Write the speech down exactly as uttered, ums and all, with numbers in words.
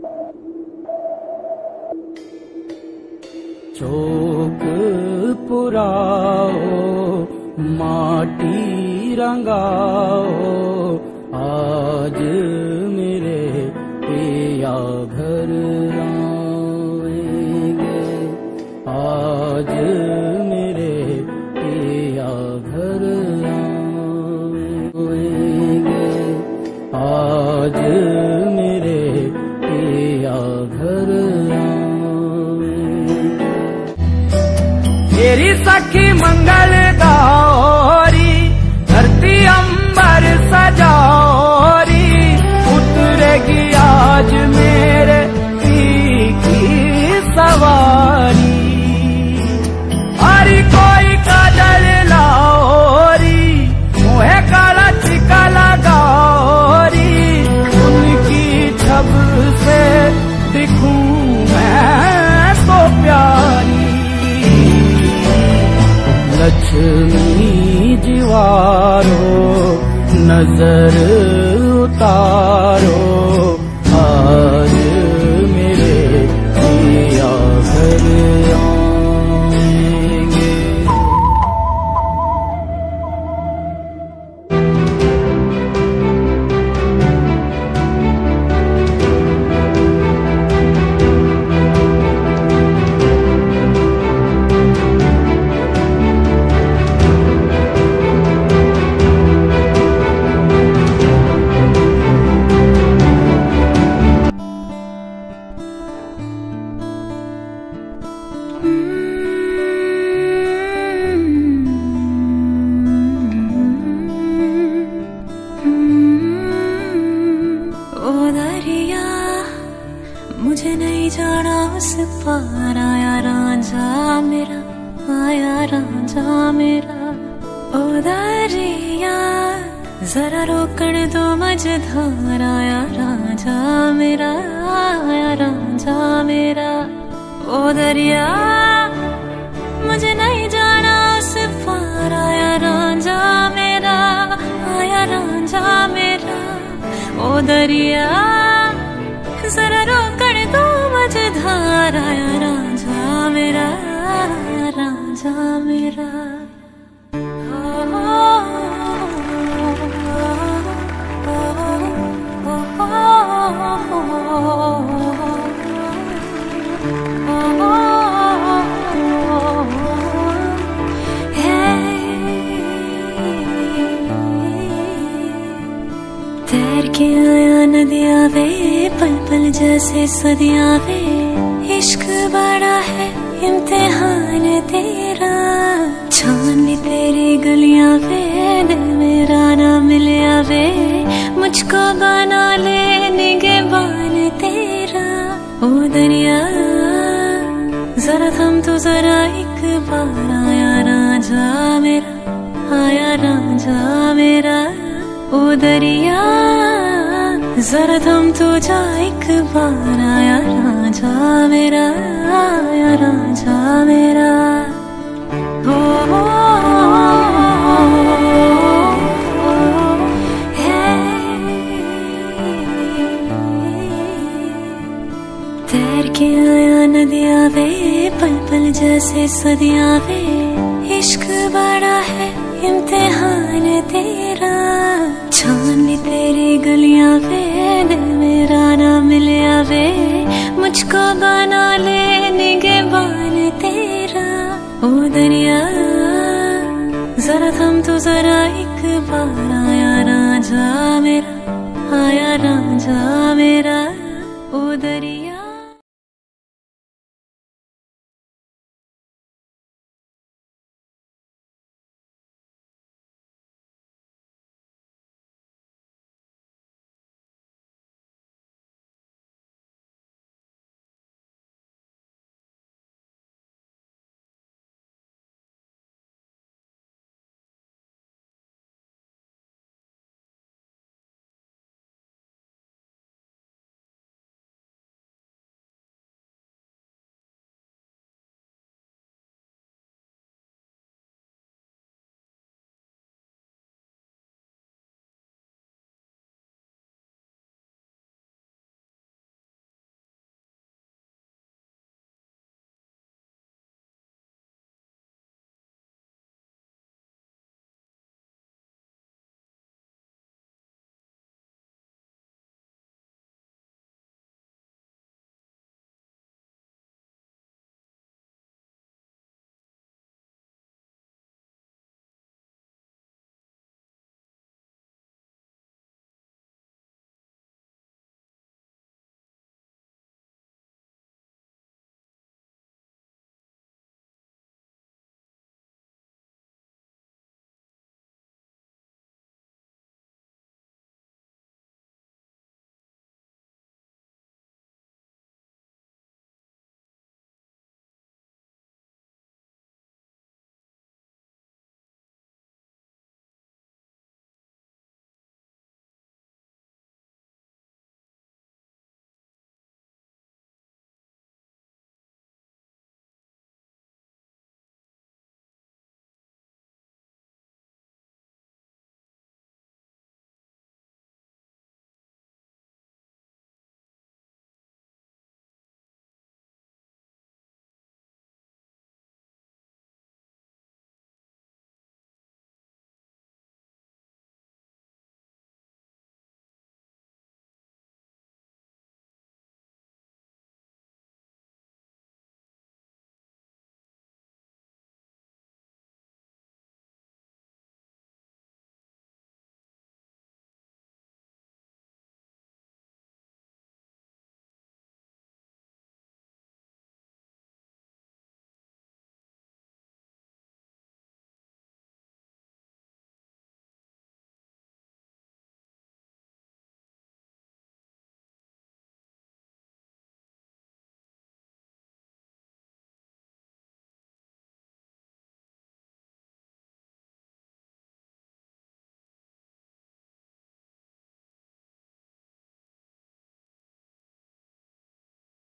चौक पुराओ माटी रंगाओ, आज मेरे पिया घर आएंगे, आज मेरे पिया घर आएंगे, आज मेरे पिया घर आएंगे। तेरी सखी मंगल गौरी धरती अंबर सजाओरी, उतरेगी आज मेरे पी की सवारी। हरी कोई काजल लाओरी, मुहे काला टीका लगाओरी, उनकी छब से दिखूं मैं तो प्यारी। लक्ष्मी जीवारो नजर उतारो, आज मेरे पिया घर आएंगे। मुझे नहीं जाना उस पार, आया रांझा मेरा, आया रांझा मेरा। ओ दरिया जरा रोकण दो मझधार, आया रांझा मेरा, आया रांझा मेरा। ओ दरिया मुझे नहीं जाना उस पार, आया रांझा मेरा, आया रांझा मेरा। ओ दरिया जरा रोकण दो मझधार, आया रांझा मेरा, आया रांझा मेरा। तैर के आया नदिया वे, पल पल जैसे सदिया वे। इश्क बड़ा है इम्तिहान तेरा, छान तेरी गलियां वे, दिल मेरा ना मिलिया वे। मुझको बना ले निगहबान तेरा। ओ दरिया जरा थम तो जरा एक बार, आया रांझा मेरा, आया रांझा मेरा। ओ दरिया जरा थम तो जा एक बार, आया रांझा मेरा, आया रांझा मेरा। हो तैर के आया नदिया वे, पल पल जैसे सदिया वे। इश्क बड़ा है इम्तिहान तेरा, छान तेरी गलियां वे, दिल मेरा ना मिलिया वे। मुझको बना ले निगहबान तेरा। ओ दरिया जरा थम तो जरा एक बार, आया रांझा मेरा, आया रांझा मेरा। ओ दरिया